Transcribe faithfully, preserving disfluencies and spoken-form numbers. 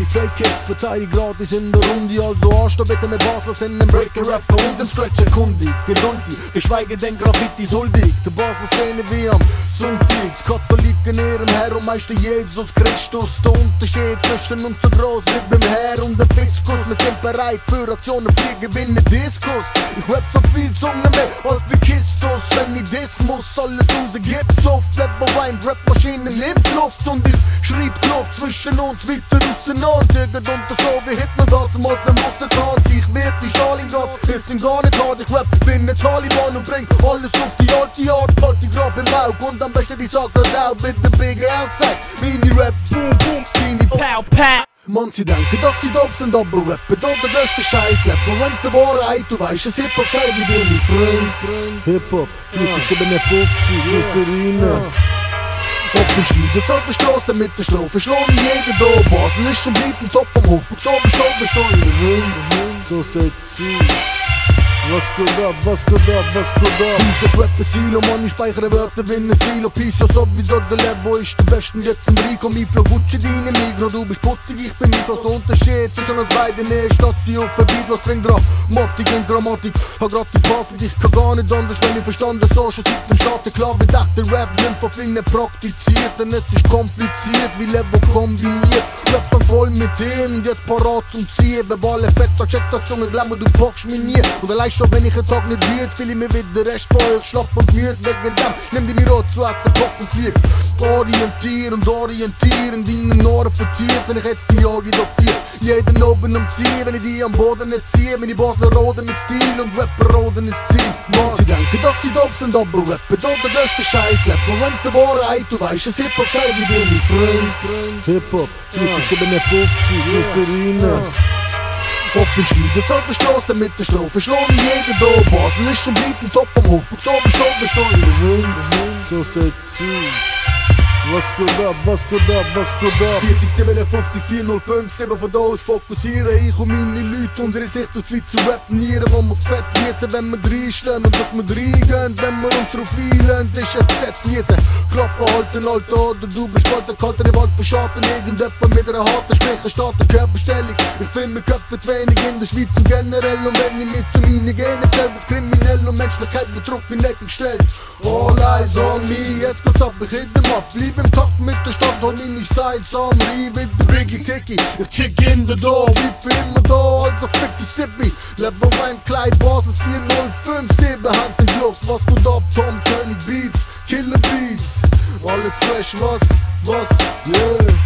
Meine Fake-Kicks verteile ich gratis in der Runde. Also anstehen bitte mit Basler sind ein Breaker-Rapper und ein Scratcher kundig. Geduldig, geschweige denn Graffitis huldig. Der Basler-Szene wie am Sonntag. Die Katholiken ihrem Herr und Meister Jesus Christus. Der Unterschied zwischen uns so groß wie beim Herr und dem Fiskus. Wir sind bereit für Aktionen, fliegen, gewinnen Diskus. Ich rap so viel Zunge mehr als bei Kistus. Wenn ich diss muss, alles raus, gibt's oft. Level Rhyme, Rap-Maschine nimmt Luft. Und ich schrieb Kluft zwischen uns weiter auseinander. Jugend unter so wie Hitler da zum aus dem Russentanz. Ich werd die Stalingrad, ist sind gar nicht hart. Ich rap, bin ein Taliban und bring alles auf die alte Art. Halt die Grab im Auge und am besten die Sache auch mit der Big L-Side. Meine Raps, boom, boom, meine Pow, pow. Man, sie denken, dass sie dope sind, aber rappen da der größte Scheiß. Leppen, rammt die Wahrheit, du weißt es, Hip-Hop zeige dir, mein Freund. Hip-Hop, vierzig siebenundfünfzig, sie ist der Rina. Ob in Schlieder, so der Straße mit der Strophe, schlagen jeder da. Basen ist schon bleibt im Top vom Hochburg, so bestand, bestand in der Rund. So sieht's aus. Was geht ab, was geht ab, was geht ab? Diese rappen Silo, Mann, ich speichere Wörter wie ein Silo. Piso sowieso der Level ist der Besten jetzt im Rico. Mi Flow Gucci, deine Migro, du bist putzig, ich bin nicht. Was der Unterschied zwischen uns beiden ist, dass sie auf ein Beat, was bringt Dramatik und Grammatik. Hab grad die Parfum, ich kann gar nicht anders, wenn ich verstanden so schon seit dem Start. Klar wird echt der Rap nimmt von vielen praktiziert, denn es ist kompliziert, wie Level kombiniert. Rap dann voll mit hin, jetzt parat zum Ziehen. Verbale Fett, sag check das Junge, glamour, du packst mich nie. Und allein schon wenn ich einen Tag nicht wird, fühle ich mir wieder Rest von euch schlapp und müde. Wegen dem, nimm die mir rot zu, als der Bock und fliegt. Orientieren und orientieren, deine Ohren vertiert, wenn ich jetzt die Jahre dopiert. Jeden oben am Ziel, wenn ich die am Boden nicht ziehe. Meine Basler roden mit Stil und Rapper roden ist Ziel. Man, sie denken, dass sie dope sind, aber rappen da der größte Scheiß. Leppen, rammt die Wahrheit, du weißt es, Hip-Hop zeige dir, mein Freund. Hip-Hop, vierzig siebenundfünfzig, sie ist der Rina. Ob in Schlieder, so der Straße mit der Strophe, schlagen jeder da. Basen ist schon bleibt im Top vom Hochburg, so bestand, bestand in der Rund. So sieht's aus. Was geht ab, was geht ab, was geht ab? vierzig siebenundfünfzig vierhundertfünf, sieben von da aus fokussieren ich und meine Leute unsere Sicht zur Schweiz zu rappen, wo wir fett werden, wenn wir reinstehen und dass wir reingehen, wenn wir uns drauf einlehnen, ist es Gesetz nieten. Klappe halten, Alter, oder du bist bald der kalte Wald verschatten, irgendjemand mit einer harten Sprich, statt der Körperstellung. Ich finde mir Köpfe zu wenig in der Schweiz und generell, und wenn ich mit zu meinen Genen zähl, wird kriminell und Menschlichkeit wird Druck in Ecken gestellt. All eyes on me, jetzt geht's ab, ich rede ab, bleib im Takt mit der Stadt, hol meine Styles an, wie mit der Biggie Ticky. Ich kick in the door, bleib für immer da, also fick die Sippy. Level Rhyme, Kleid, Basel vier null fünf sieben, Hand in die Luft, was gut ab, Tom König Beats, Killer Beats. Alles fresh, was, was, yeah.